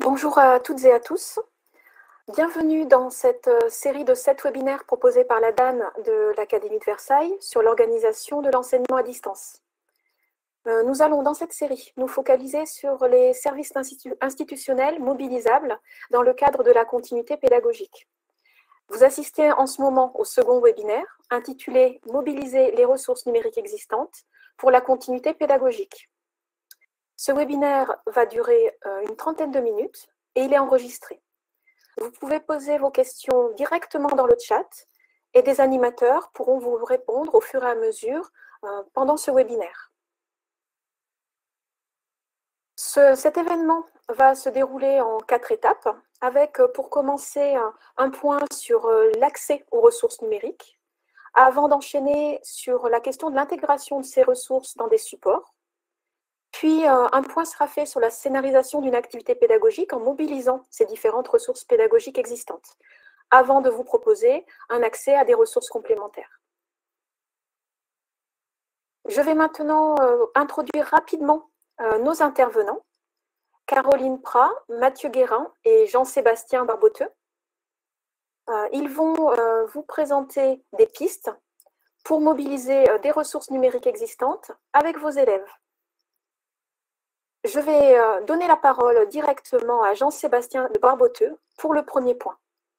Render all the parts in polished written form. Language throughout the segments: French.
Bonjour à toutes et à tous. Bienvenue dans cette série de 7 webinaires proposés par la DAN de l'Académie de Versailles sur l'organisation de l'enseignement à distance. Nous allons dans cette série nous focaliser sur les services institutionnels mobilisables dans le cadre de la continuité pédagogique. Vous assistez en ce moment au second webinaire intitulé « Mobiliser les ressources numériques existantes pour la continuité pédagogique ». Ce webinaire va durer une trentaine de minutes et il est enregistré. Vous pouvez poser vos questions directement dans le chat et des animateurs pourront vous répondre au fur et à mesure pendant ce webinaire. Cet événement va se dérouler en 4 étapes avec pour commencer un point sur l'accès aux ressources numériques avant d'enchaîner sur la question de l'intégration de ces ressources dans des supports. Puis, un point sera fait sur la scénarisation d'une activité pédagogique en mobilisant ces différentes ressources pédagogiques existantes, avant de vous proposer un accès à des ressources complémentaires. Je vais maintenant introduire rapidement nos intervenants, Caroline Prat, Mathieu Guérin et Jean-Sébastien Barboteux. Ils vont vous présenter des pistes pour mobiliser des ressources numériques existantes avec vos élèves. Je vais donner la parole directement à Jean-Sébastien Barboteux pour le premier point.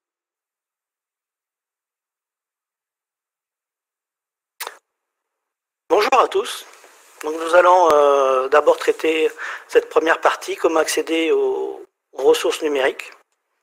Bonjour à tous. Donc nous allons d'abord traiter cette première partie, comment accéder aux ressources numériques.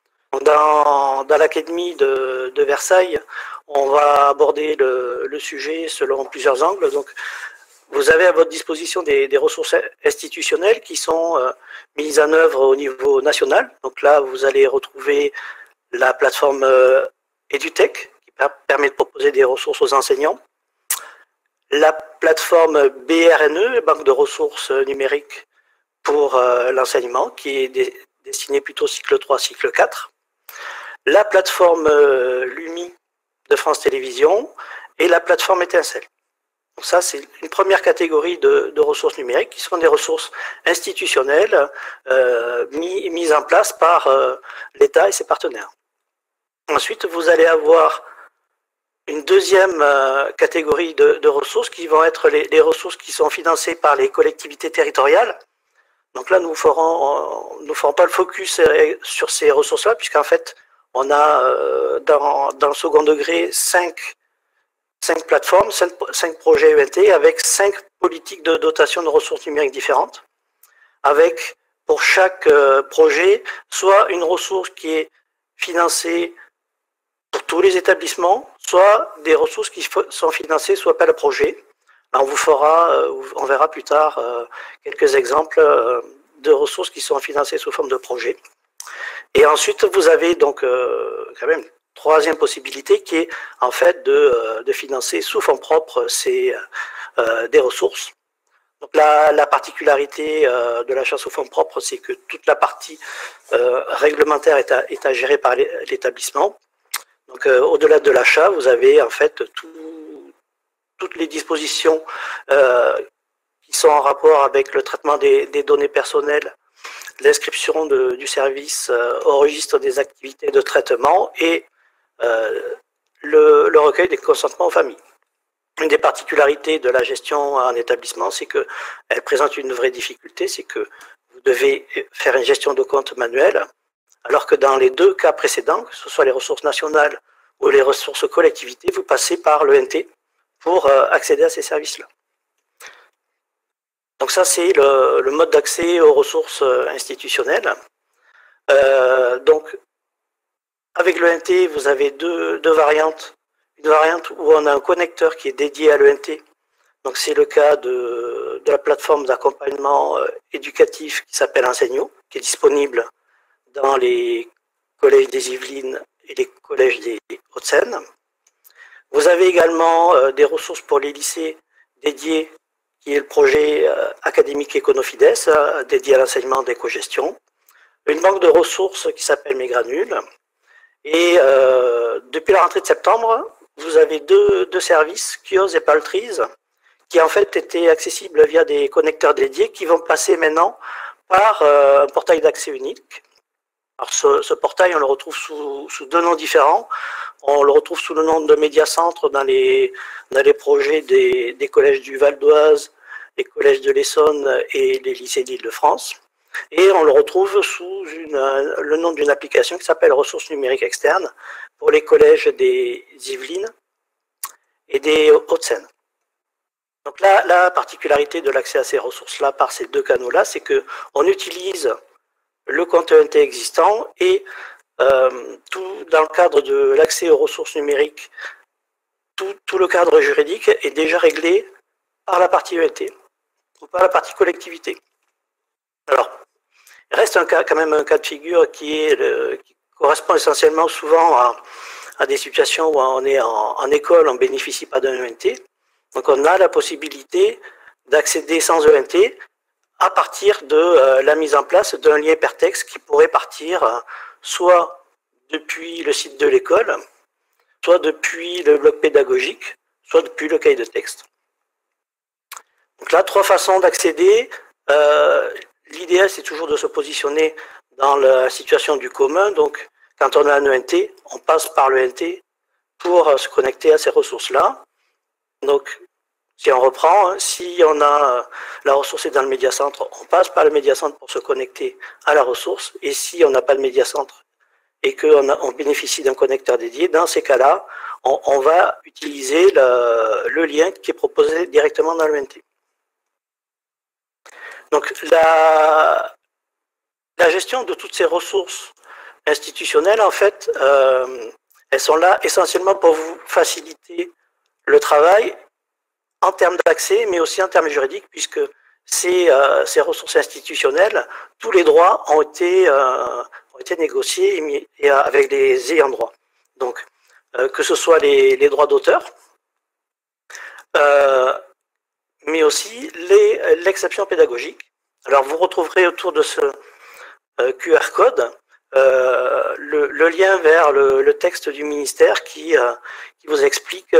Dans l'Académie de Versailles, on va aborder le sujet selon plusieurs angles. Donc, vous avez à votre disposition des ressources institutionnelles qui sont mises en œuvre au niveau national. Donc là, vous allez retrouver la plateforme EduTech qui permet de proposer des ressources aux enseignants. La plateforme BRNE, Banque de ressources numériques pour l'enseignement, qui est destinée plutôt cycle 3, cycle 4. La plateforme LUMI de France Télévisions et la plateforme Étincelle. Donc ça, c'est une première catégorie de ressources numériques qui sont des ressources institutionnelles mises en place par l'État et ses partenaires. Ensuite, vous allez avoir une deuxième catégorie de ressources qui vont être les ressources qui sont financées par les collectivités territoriales. Donc là, nous ne ferons pas le focus sur ces ressources-là, puisqu'en fait, on a dans le second degré 5 plateformes, 5 projets ENT avec 5 politiques de dotation de ressources numériques différentes, avec pour chaque projet soit une ressource qui est financée pour tous les établissements, soit des ressources qui sont financées soit par le projet. Là, on verra plus tard quelques exemples de ressources qui sont financées sous forme de projet. Et ensuite, vous avez donc quand même troisième possibilité qui est en fait de financer sous fonds propres des ressources. Donc la particularité de l'achat sous fonds propres, c'est que toute la partie réglementaire est à gérer par l'établissement. Donc au-delà de l'achat, vous avez en fait toutes les dispositions qui sont en rapport avec le traitement des données personnelles, l'inscription du service au registre des activités de traitement et le recueil des consentements aux familles. Une des particularités de la gestion en établissement, c'est qu'elle présente une vraie difficulté, c'est que vous devez faire une gestion de compte manuelle, alors que dans les deux cas précédents, que ce soit les ressources nationales ou les ressources collectivités, vous passez par l'ENT pour accéder à ces services-là. Donc ça, c'est le mode d'accès aux ressources institutionnelles. Donc, avec l'ENT, vous avez deux variantes. Une variante où on a un connecteur qui est dédié à l'ENT. Donc, c'est le cas de la plateforme d'accompagnement éducatif qui s'appelle Enseigno, qui est disponible dans les collèges des Yvelines et les collèges des Hauts-de-Seine. Vous avez également des ressources pour les lycées dédiés, qui est le projet académique Econofides, dédié à l'enseignement d'éco-gestion. Une banque de ressources qui s'appelle Mesgranules. Et depuis la rentrée de septembre, vous avez deux services, Kios et Paltrise, qui en fait étaient accessibles via des connecteurs dédiés qui vont passer maintenant par un portail d'accès unique Alors ce portail, on le retrouve sous deux noms différents. On le retrouve sous le nom de Médiacentre dans les projets des collèges du Val d'Oise, les collèges de l'Essonne et les lycées d'Île-de-France. Et on le retrouve sous le nom d'une application qui s'appelle Ressources numériques externes pour les collèges des Yvelines et des Hauts-de-Seine. Donc là, la particularité de l'accès à ces ressources-là par ces deux canaux-là, c'est qu'on utilise le compte ENT existant et tout dans le cadre de l'accès aux ressources numériques, tout le cadre juridique est déjà réglé par la partie ENT ou par la partie collectivité. Alors, il reste quand même un cas de figure qui correspond essentiellement souvent à des situations où on est en école, on ne bénéficie pas d'un ENT. Donc on a la possibilité d'accéder sans ENT à partir de la mise en place d'un lien hypertexte qui pourrait partir soit depuis le site de l'école, soit depuis le bloc pédagogique, soit depuis le cahier de texte. Donc là, trois façons d'accéder. L'idéal, c'est toujours de se positionner dans la situation du commun. Donc, quand on a un ENT, on passe par le ENT pour se connecter à ces ressources-là. Donc, si on reprend, si on a la ressource est dans le médiacentre, on passe par le médiacentre pour se connecter à la ressource. Et si on n'a pas le médiacentre et qu'on bénéficie d'un connecteur dédié, dans ces cas-là, on va utiliser le lien qui est proposé directement dans le ENT. Donc, la gestion de toutes ces ressources institutionnelles, en fait, elles sont là essentiellement pour vous faciliter le travail en termes d'accès, mais aussi en termes juridiques, puisque ces ressources institutionnelles, tous les droits ont été négociés et avec les ayants droit. Donc, que ce soit les droits d'auteur, mais aussi l'exception pédagogique. Alors, vous retrouverez autour de ce QR code le lien vers le texte du ministère qui vous explique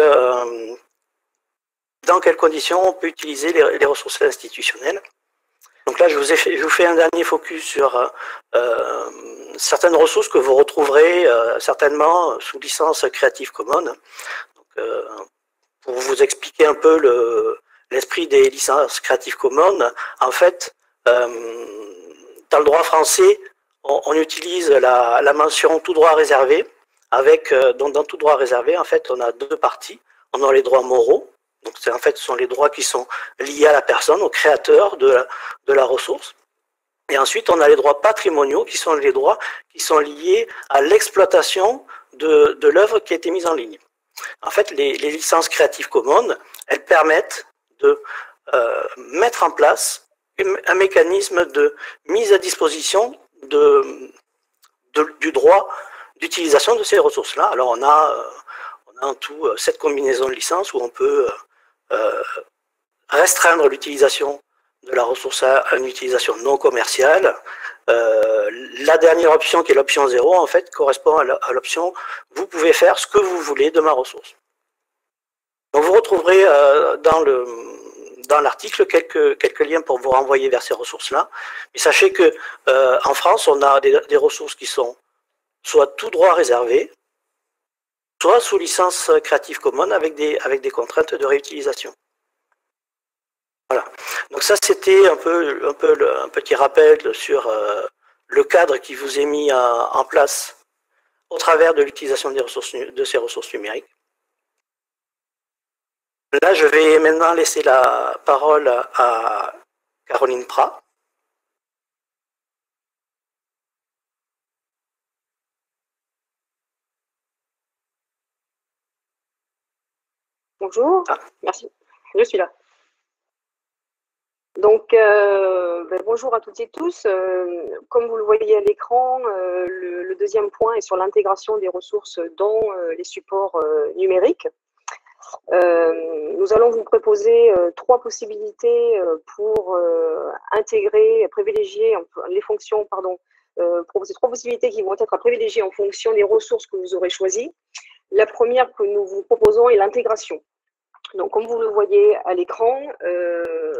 dans quelles conditions on peut utiliser les ressources institutionnelles. Donc là, je vous fais un dernier focus sur certaines ressources que vous retrouverez certainement sous licence Creative Commons. Donc, pour vous expliquer un peu l'esprit des licences Creative Commons, en fait, dans le droit français, on utilise la mention tout droit réservé, donc dans tout droit réservé, en fait, on a deux parties. On a les droits moraux, donc en fait, ce sont les droits qui sont liés à la personne, au créateur de la ressource. Et ensuite, on a les droits patrimoniaux, qui sont les droits qui sont liés à l'exploitation de l'œuvre qui a été mise en ligne. En fait, les licences Creative Commons, elles permettent de mettre en place un mécanisme de mise à disposition du droit d'utilisation de ces ressources-là. Alors, on a en tout 7 combinaisons de licences où on peut restreindre l'utilisation de la ressource à une utilisation non commerciale. La dernière option, qui est l'option 0, en fait, correspond à l'option « Vous pouvez faire ce que vous voulez de ma ressource ». Donc, vous retrouverez dans l'article quelques liens pour vous renvoyer vers ces ressources-là. Mais sachez que en France, on a des ressources qui sont soit tout droit réservé, soit sous licence Creative Commons avec des contraintes de réutilisation. Voilà. Donc ça, c'était un petit rappel sur le cadre qui vous est mis en place au travers de l'utilisation de ces ressources numériques. Là, je vais maintenant laisser la parole à Caroline Prat. Bonjour, merci, je suis là. Donc, bonjour à toutes et tous. Comme vous le voyez à l'écran, le deuxième point est sur l'intégration des ressources dans les supports numériques. Nous allons vous proposer trois possibilités pour intégrer, privilégier les fonctions, proposer trois possibilités qui vont être à privilégier en fonction des ressources que vous aurez choisies. La première que nous vous proposons est l'intégration. Donc, comme vous le voyez à l'écran,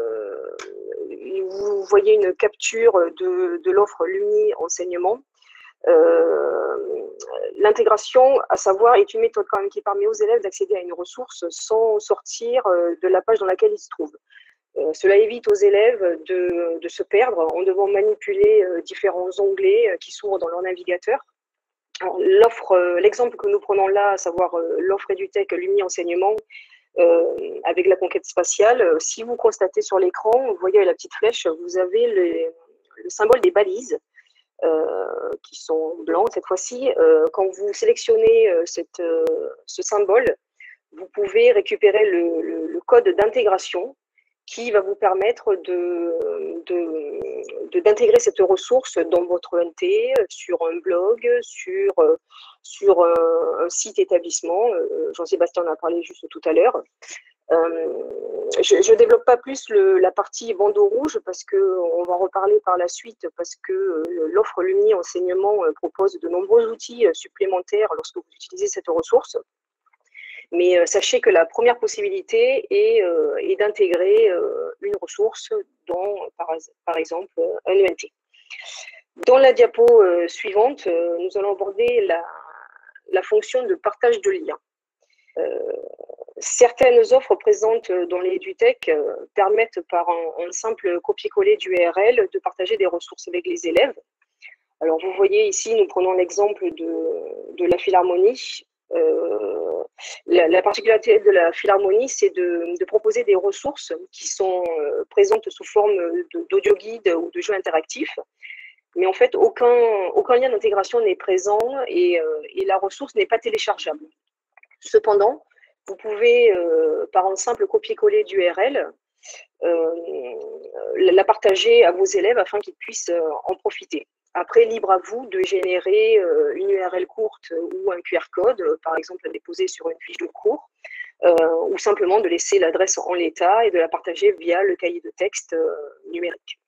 vous voyez une capture de l'offre Lumi enseignement. L'intégration, à savoir, est une méthode quand même qui permet aux élèves d'accéder à une ressource sans sortir de la page dans laquelle ils se trouvent. Cela évite aux élèves de se perdre en devant manipuler différents onglets qui s'ouvrent dans leur navigateur. L'exemple que nous prenons là, à savoir l'offre EduTech Lumni Enseignement, avec la conquête spatiale, si vous constatez sur l'écran, vous voyez la petite flèche, vous avez le symbole des balises, qui sont blancs cette fois-ci. Quand vous sélectionnez ce symbole, vous pouvez récupérer le code d'intégration qui va vous permettre d'intégrer cette ressource dans votre ENT, sur un blog, sur un site établissement. Jean-Sébastien en a parlé juste tout à l'heure. Je ne développe pas plus la partie bandeau rouge parce qu'on va en reparler par la suite, parce que l'offre Lumni Enseignement propose de nombreux outils supplémentaires lorsque vous utilisez cette ressource. Mais sachez que la première possibilité est d'intégrer une ressource dans, par exemple, un ENT. Dans la diapo suivante, nous allons aborder la fonction de partage de liens. Certaines offres présentes dans les EduTech permettent par un simple copier-coller d'URL de partager des ressources avec les élèves. Alors vous voyez ici, nous prenons l'exemple de la Philharmonie. La particularité de la Philharmonie, c'est de proposer des ressources qui sont présentes sous forme d'audio guide ou de jeux interactifs. Mais en fait, aucun lien d'intégration n'est présent et la ressource n'est pas téléchargeable. Cependant, vous pouvez, par un simple copier-coller d'URL, la partager à vos élèves afin qu'ils puissent en profiter. Après, libre à vous de générer une URL courte ou un QR code, par exemple à déposer sur une fiche de cours, ou simplement de laisser l'adresse en l'état et de la partager via le cahier de texte numérique.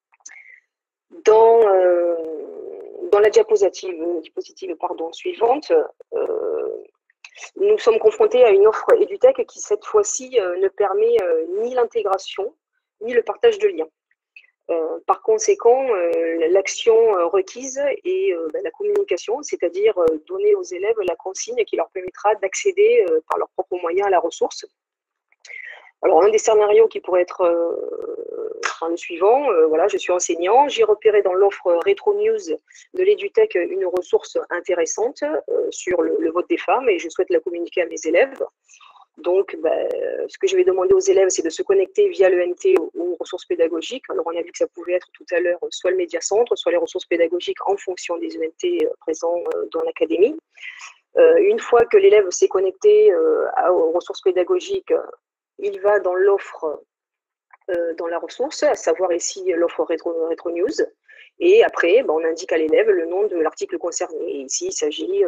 Dans la diapositive suivante, nous sommes confrontés à une offre EduTech qui, cette fois-ci, ne permet ni l'intégration, ni le partage de liens. Par conséquent, l'action requise est la communication, c'est-à-dire donner aux élèves la consigne qui leur permettra d'accéder par leurs propres moyens à la ressource. Alors, un des scénarios qui pourrait être le suivant, voilà, je suis enseignant, j'ai repéré dans l'offre Rétro News de l'EduTech une ressource intéressante sur le vote des femmes et je souhaite la communiquer à mes élèves. Donc, ce que je vais demander aux élèves, c'est de se connecter via l'ENT aux ressources pédagogiques. Alors, on a vu que ça pouvait être tout à l'heure soit le médiacentre, soit les ressources pédagogiques en fonction des ENT présents dans l'académie. Une fois que l'élève s'est connecté aux ressources pédagogiques, il va dans l'offre, dans la ressource, à savoir ici l'offre Rétro News. Et après, on indique à l'élève le nom de l'article concerné. Et ici, il s'agit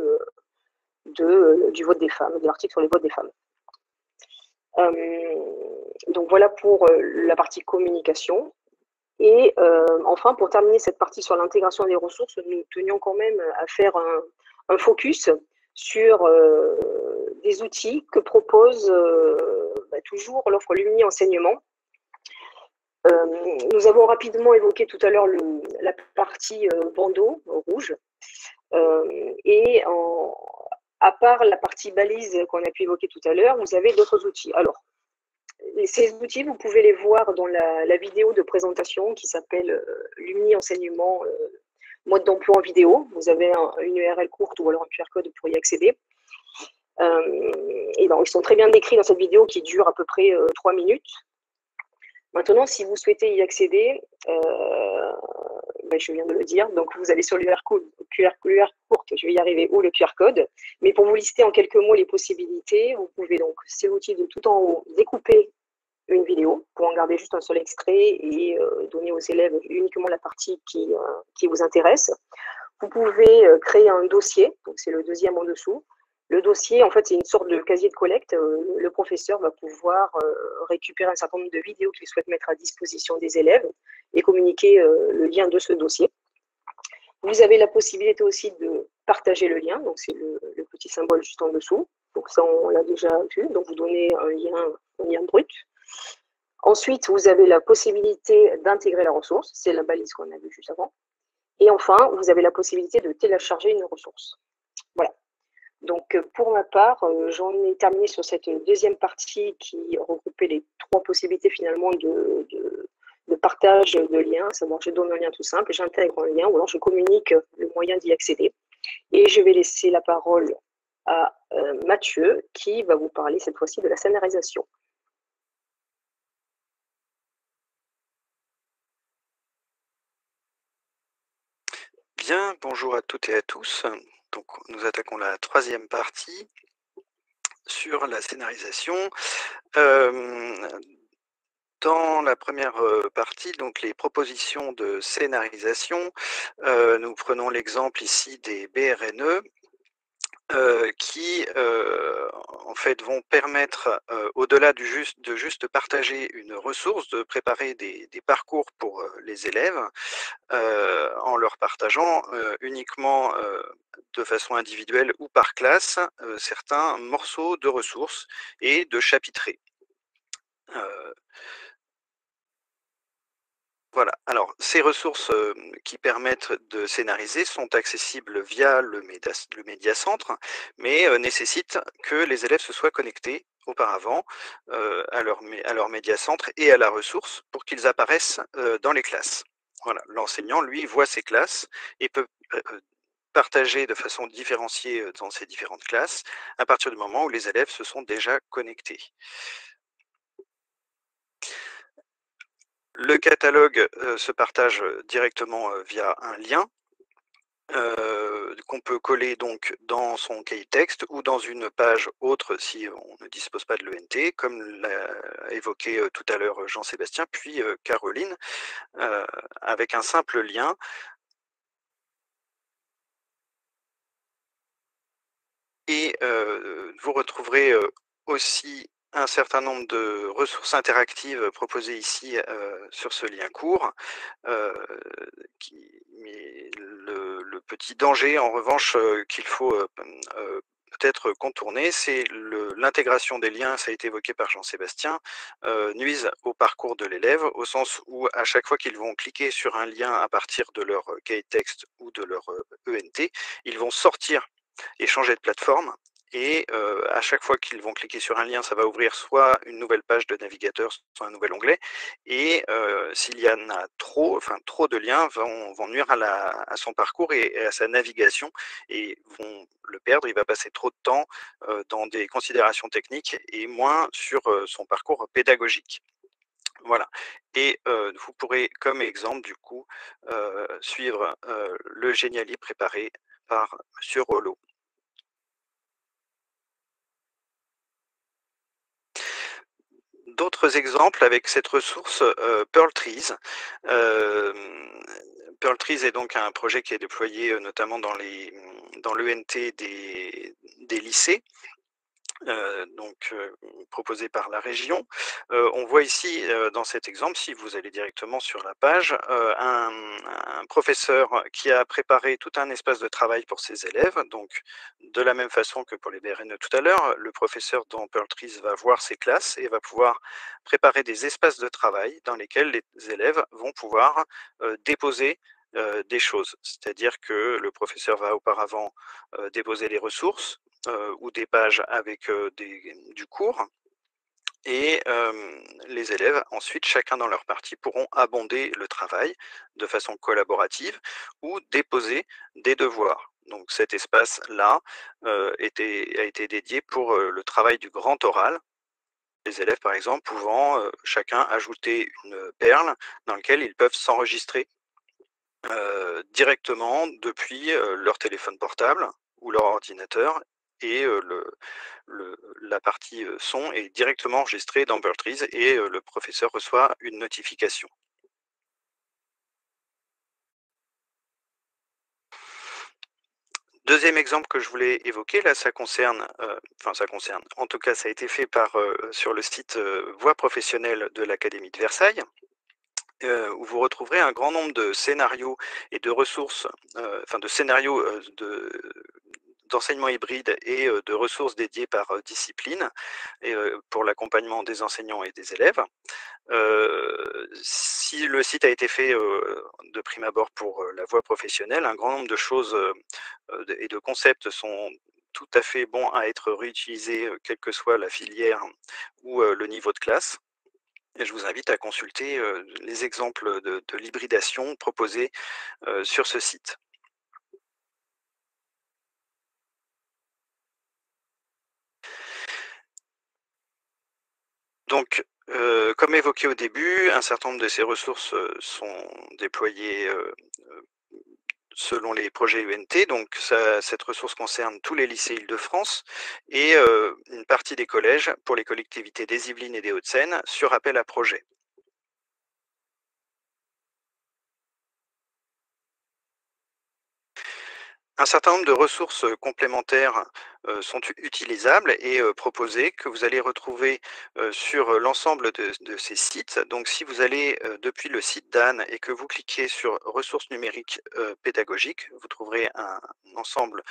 du vote des femmes, de l'article sur les votes des femmes. Donc voilà pour la partie communication. Et enfin, pour terminer cette partie sur l'intégration des ressources, nous tenions quand même à faire un focus sur des outils que propose toujours l'offre Lumni Enseignement. Nous avons rapidement évoqué tout à l'heure la partie bandeau rouge. Et à part la partie balise qu'on a pu évoquer tout à l'heure, vous avez d'autres outils. Alors, ces outils, vous pouvez les voir dans la vidéo de présentation qui s'appelle Lumni Enseignement, mode d'emploi en vidéo. Vous avez une URL courte ou alors un QR code pour y accéder. Et donc, ils sont très bien décrits dans cette vidéo qui dure à peu près 3 minutes. Maintenant, si vous souhaitez y accéder, je viens de le dire, donc vous allez sur le QR courte, je vais y arriver, ou le QR code. Mais pour vous lister en quelques mots les possibilités, vous pouvez donc, c'est l'outil de tout en haut, découper une vidéo pour en garder juste un seul extrait et donner aux élèves uniquement la partie qui vous intéresse. Vous pouvez créer un dossier, donc c'est le deuxième en dessous. Le dossier, en fait, c'est une sorte de casier de collecte. Le professeur va pouvoir récupérer un certain nombre de vidéos qu'il souhaite mettre à disposition des élèves et communiquer le lien de ce dossier. Vous avez la possibilité aussi de partager le lien, donc c'est le petit symbole juste en dessous. Donc ça, on l'a déjà vu. Donc vous donnez un lien brut. Ensuite, vous avez la possibilité d'intégrer la ressource. C'est la balise qu'on a vue juste avant. Et enfin, vous avez la possibilité de télécharger une ressource. Voilà. Donc, pour ma part, j'en ai terminé sur cette deuxième partie qui regroupait les 3 possibilités finalement de partage de liens, à savoir je donne un lien tout simple, j'intègre un lien ou alors je communique le moyen d'y accéder. Et je vais laisser la parole à Mathieu qui va vous parler cette fois-ci de la scénarisation. Bien, bonjour à toutes et à tous. Donc, nous attaquons la 3e partie sur la scénarisation. Dans la première partie, donc les propositions de scénarisation, nous prenons l'exemple ici des BRNE qui en fait vont permettre, au-delà de juste partager une ressource, de préparer des parcours pour les élèves en leur partageant uniquement de façon individuelle ou par classe certains morceaux de ressources et de chapitrés. Voilà, alors ces ressources qui permettent de scénariser sont accessibles via le médiacentre, mais nécessitent que les élèves se soient connectés auparavant à leur médiacentre et à la ressource pour qu'ils apparaissent dans les classes. Voilà, l'enseignant, lui, voit ses classes et peut partager de façon différenciée dans ces différentes classes à partir du moment où les élèves se sont déjà connectés. Le catalogue se partage directement via un lien qu'on peut coller donc dans son cahier texte ou dans une page autre si on ne dispose pas de l'ENT, comme l'a évoqué tout à l'heure Jean-Sébastien, puis Caroline, avec un simple lien. Et vous retrouverez aussi un certain nombre de ressources interactives proposées ici sur ce lien court. Mais le petit danger, en revanche, qu'il faut peut-être contourner, c'est l'intégration des liens, ça a été évoqué par Jean-Sébastien, nuisent au parcours de l'élève, au sens où à chaque fois qu'ils vont cliquer sur un lien à partir de leur cahier texte ou de leur ENT, ils vont sortir et changer de plateforme. Et à chaque fois qu'ils vont cliquer sur un lien, ça va ouvrir soit une nouvelle page de navigateur, soit un nouvel onglet. Et s'il y en a trop, trop de liens vont nuire à son parcours et à sa navigation et vont le perdre. Il va passer trop de temps dans des considérations techniques et moins sur son parcours pédagogique. Voilà. Et vous pourrez, comme exemple, du coup, suivre le Geniali préparé par Monsieur Rollo. D'autres exemples avec cette ressource Pearl Trees. Pearl Trees est donc un projet qui est déployé notamment dans l'ENT des lycées. Proposé par la région. On voit ici dans cet exemple, si vous allez directement sur la page, un professeur qui a préparé tout un espace de travail pour ses élèves. Donc de la même façon que pour les BRNE tout à l'heure, le professeur dans Pearl Trees va voir ses classes et va pouvoir préparer des espaces de travail dans lesquels les élèves vont pouvoir déposer des choses. C'est-à-dire que le professeur va auparavant déposer les ressources ou des pages avec du cours. Et les élèves, ensuite, chacun dans leur partie, pourront abonder le travail de façon collaborative ou déposer des devoirs. Donc cet espace-là a été dédié pour le travail du grand oral. Les élèves, par exemple, pouvant chacun ajouter une perle dans laquelle ils peuvent s'enregistrer directement depuis leur téléphone portable ou leur ordinateur, et la partie son est directement enregistrée dans Pearl Trees et le professeur reçoit une notification. Deuxième exemple que je voulais évoquer, là, ça concerne, en tout cas, ça a été fait sur le site Voix professionnelle de l'Académie de Versailles, où vous retrouverez un grand nombre de scénarios et de ressources, de scénarios d'enseignement hybride et de ressources dédiées par discipline et, pour l'accompagnement des enseignants et des élèves. Si le site a été fait de prime abord pour la voie professionnelle, un grand nombre de choses et de concepts sont tout à fait bons à être réutilisés, quelle que soit la filière ou le niveau de classe. Et je vous invite à consulter les exemples de l'hybridation proposés sur ce site. Donc, comme évoqué au début, un certain nombre de ces ressources sont déployées selon les projets UNT. Donc, cette ressource concerne tous les lycées Île-de-France et une partie des collèges pour les collectivités des Yvelines et des Hauts-de-Seine sur appel à projet. Un certain nombre de ressources complémentaires sont utilisables et proposées, que vous allez retrouver sur l'ensemble de ces sites. Donc si vous allez depuis le site d'Anne et que vous cliquez sur ressources numériques pédagogiques, vous trouverez un ensemble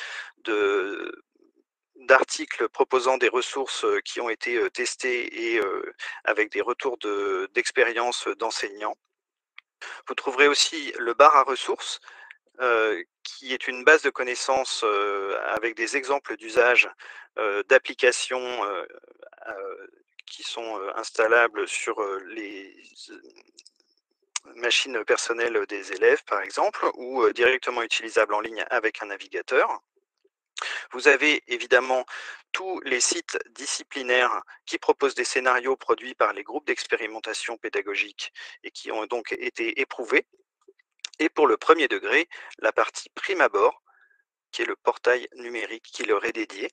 d'articles proposant des ressources qui ont été testées et avec des retours d'expérience d'enseignants. Vous trouverez aussi le bar à ressources, qui est une base de connaissances avec des exemples d'usage d'applications qui sont installables sur les machines personnelles des élèves, par exemple, ou directement utilisables en ligne avec un navigateur. Vous avez évidemment tous les sites disciplinaires qui proposent des scénarios produits par les groupes d'expérimentation pédagogique et qui ont donc été éprouvés. Et pour le premier degré, la partie prime abord, qui est le portail numérique qui leur est dédié.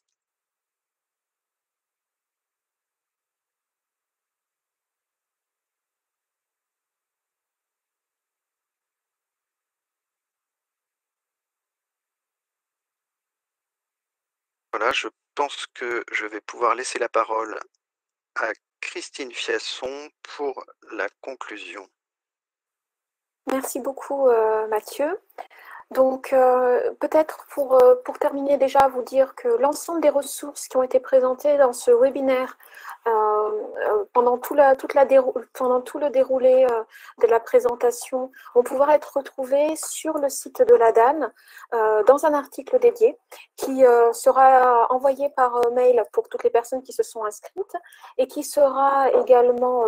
Voilà, je pense que je vais pouvoir laisser la parole à Christine Fiasson pour la conclusion. Merci beaucoup, Mathieu. Donc, peut-être pour terminer déjà, vous dire que l'ensemble des ressources qui ont été présentées dans ce webinaire pendant tout le déroulé de la présentation vont pouvoir être retrouvées sur le site de la DAN dans un article dédié qui sera envoyé par mail pour toutes les personnes qui se sont inscrites et qui sera également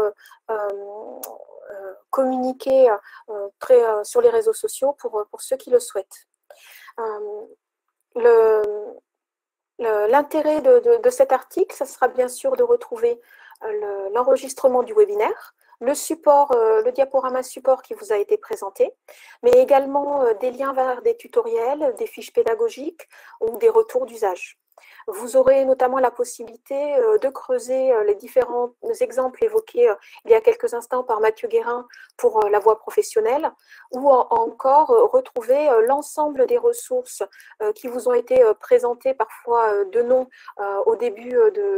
communiqué sur les réseaux sociaux pour ceux qui le souhaitent. L'intérêt de cet article, ce sera bien sûr de retrouver l'enregistrement du webinaire, le support, le diaporama support qui vous a été présenté, mais également des liens vers des tutoriels, des fiches pédagogiques ou des retours d'usage. Vous aurez notamment la possibilité de creuser les différents exemples évoqués il y a quelques instants par Mathieu Guérin pour la voie professionnelle, ou encore retrouver l'ensemble des ressources qui vous ont été présentées parfois de nom au début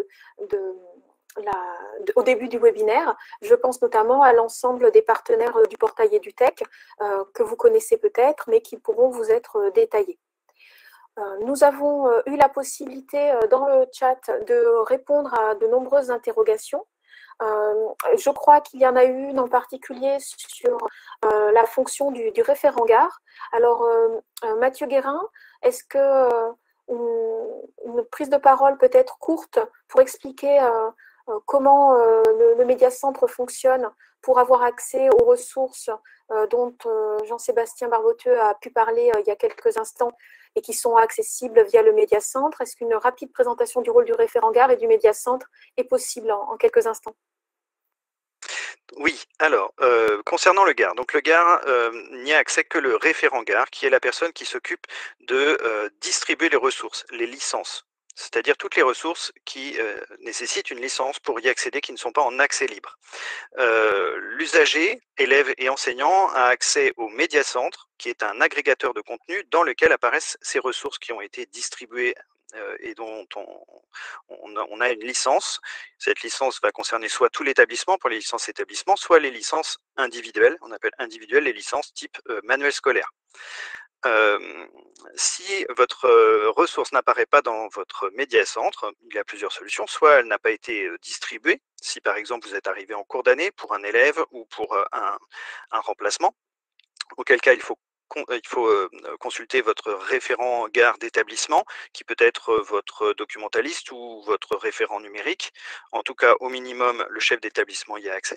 au début du webinaire. Je pense notamment à l'ensemble des partenaires du portail EduTech que vous connaissez peut-être, mais qui pourront vous être détaillés. Nous avons eu la possibilité dans le chat de répondre à de nombreuses interrogations. Je crois qu'il y en a une en particulier sur la fonction du référent gare. Alors, Mathieu Guérin, est-ce que une prise de parole peut-être courte pour expliquer comment le médiacentre fonctionne pour avoir accès aux ressources dont Jean-Sébastien Barboteux a pu parler il y a quelques instants et qui sont accessibles via le médiacentre? Est-ce qu'une rapide présentation du rôle du référent gare et du médiacentre est possible en quelques instants? Oui, alors, concernant le gare, donc le gare n'y a accès que le référent gare, qui est la personne qui s'occupe de distribuer les ressources, les licences. C'est-à-dire toutes les ressources qui nécessitent une licence pour y accéder, qui ne sont pas en accès libre. L'usager, élève et enseignant, a accès au médiacentre, qui est un agrégateur de contenu dans lequel apparaissent ces ressources qui ont été distribuées et dont on a une licence. Cette licence va concerner soit tout l'établissement pour les licences établissements, soit les licences individuelles. On appelle individuelles les licences type manuel scolaire. Si votre ressource n'apparaît pas dans votre médiacentre, il y a plusieurs solutions. Soit elle n'a pas été distribuée, si par exemple vous êtes arrivé en cours d'année pour un élève ou pour un remplacement, auquel cas il faut consulter votre référent gare d'établissement, qui peut être votre documentaliste ou votre référent numérique. En tout cas, au minimum, le chef d'établissement y a accès.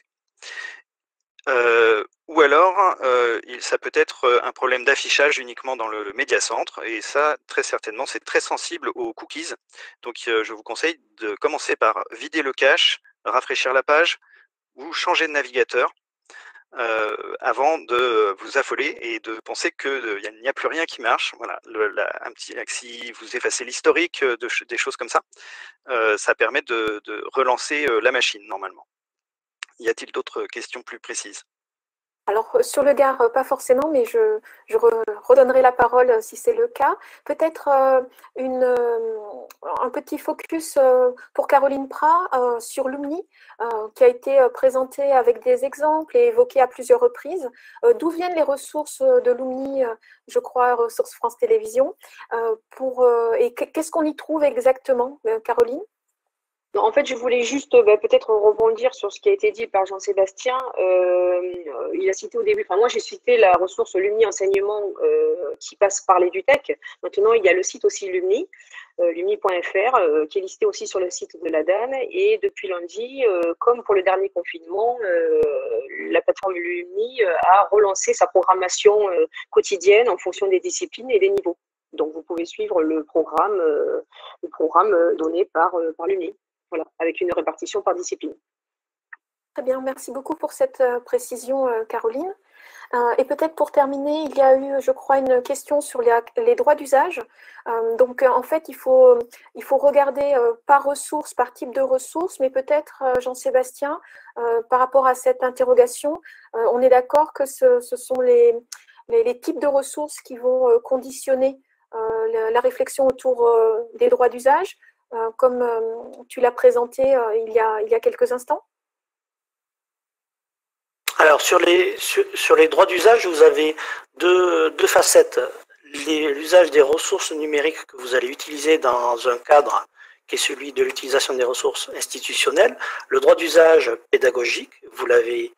Ou alors, ça peut être un problème d'affichage uniquement dans le médiacentre, et ça, très certainement, c'est très sensible aux cookies. Donc, je vous conseille de commencer par vider le cache, rafraîchir la page, ou changer de navigateur, avant de vous affoler et de penser qu'il n'y a plus rien qui marche. Voilà, si vous effacez l'historique des choses comme ça, ça permet de relancer la machine normalement. Y a-t-il d'autres questions plus précises? Alors, sur le Gard, pas forcément, mais je redonnerai la parole si c'est le cas. Peut-être un petit focus pour Caroline Prat sur Lumni, qui a été présenté avec des exemples et évoqué à plusieurs reprises. D'où viennent les ressources de Lumni, je crois, ressources France Télévisions, et qu'est-ce qu'on y trouve exactement, Caroline? En fait, je voulais juste peut-être rebondir sur ce qui a été dit par Jean-Sébastien. Il a cité au début, moi j'ai cité la ressource Lumni Enseignement qui passe par l'EduTech. Maintenant, il y a le site aussi Lumni, lumni.fr, qui est listé aussi sur le site de l'ADAN. Et depuis lundi, comme pour le dernier confinement, la plateforme Lumni a relancé sa programmation quotidienne en fonction des disciplines et des niveaux. Donc, vous pouvez suivre le programme donné par Lumni. Voilà, avec une répartition par discipline. Très bien, merci beaucoup pour cette précision, Caroline. Et peut-être pour terminer, il y a eu, je crois, une question sur les droits d'usage. Donc, en fait, il faut regarder par ressource, par type de ressource, mais peut-être, Jean-Sébastien, par rapport à cette interrogation, on est d'accord que ce sont les types de ressources qui vont conditionner la réflexion autour des droits d'usage, comme tu l'as présenté il y a quelques instants? Alors, sur les droits d'usage, vous avez deux facettes. L'usage des ressources numériques que vous allez utiliser dans un cadre qui est celui de l'utilisation des ressources institutionnelles. Le droit d'usage pédagogique, il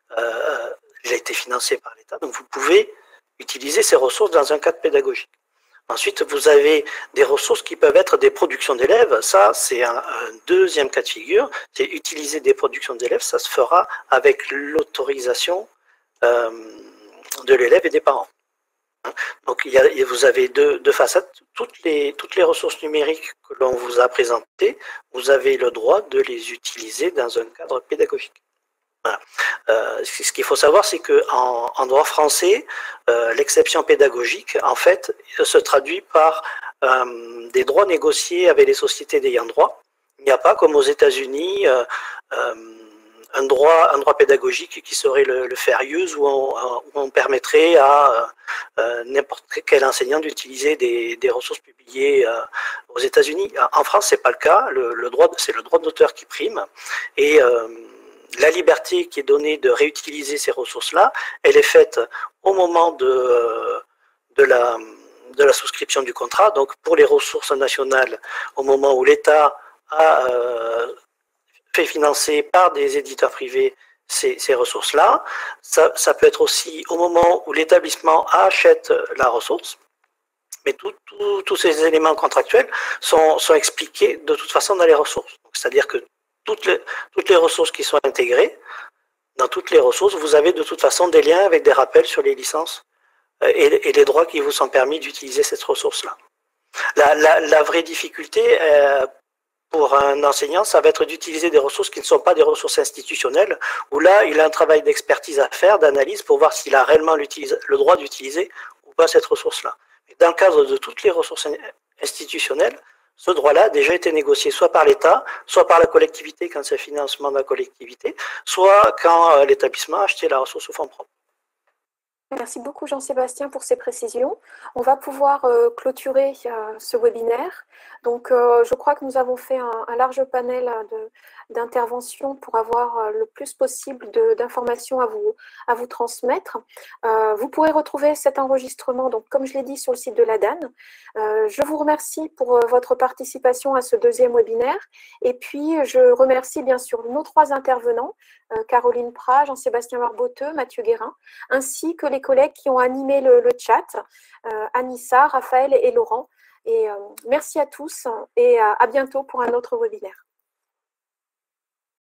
a été financé par l'État, donc vous pouvez utiliser ces ressources dans un cadre pédagogique. Ensuite, vous avez des ressources qui peuvent être des productions d'élèves. Ça, c'est un deuxième cas de figure. C'est utiliser des productions d'élèves. Ça se fera avec l'autorisation de l'élève et des parents. Donc, vous avez deux facettes. Toutes les ressources numériques que l'on vous a présentées, vous avez le droit de les utiliser dans un cadre pédagogique. Voilà. Ce qu'il faut savoir, c'est qu'en droit français, l'exception pédagogique, en fait, se traduit par des droits négociés avec les sociétés d'ayant droit. Il n'y a pas, comme aux États-Unis, un droit pédagogique qui serait le fair use, où on permettrait à n'importe quel enseignant d'utiliser des ressources publiées aux États-Unis. En France, c'est pas le cas. C'est le droit d'auteur qui prime. Et la liberté qui est donnée de réutiliser ces ressources-là, elle est faite au moment de la souscription du contrat. Donc, pour les ressources nationales, au moment où l'État a fait financer par des éditeurs privés ces ressources-là. Ça peut être aussi au moment où l'établissement achète la ressource. Mais tous ces éléments contractuels sont expliqués de toute façon dans les ressources. C'est-à-dire que toutes les ressources qui sont intégrées, dans toutes les ressources, vous avez de toute façon des liens avec des rappels sur les licences et les droits qui vous sont permis d'utiliser cette ressource-là. La vraie difficulté pour un enseignant, ça va être d'utiliser des ressources qui ne sont pas des ressources institutionnelles, où là, il a un travail d'expertise à faire, d'analyse, pour voir s'il a réellement le droit d'utiliser ou pas cette ressource-là. Dans le cadre de toutes les ressources institutionnelles, ce droit-là a déjà été négocié soit par l'État, soit par la collectivité quand c'est le financement de la collectivité, soit quand l'établissement a acheté la ressource sous fonds propres. Merci beaucoup Jean-Sébastien pour ces précisions. On va pouvoir clôturer ce webinaire. Donc, je crois que nous avons fait un large panel d'intervention pour avoir le plus possible d'informations à vous transmettre. Vous pourrez retrouver cet enregistrement, donc, comme je l'ai dit, sur le site de l'ADAN. Je vous remercie pour votre participation à ce deuxième webinaire. Et puis, je remercie bien sûr nos 3 intervenants, Caroline Prat, Jean-Sébastien Marboteux, Mathieu Guérin, ainsi que les collègues qui ont animé le chat, Anissa, Raphaël et Laurent. Et merci à tous et à bientôt pour un autre webinaire.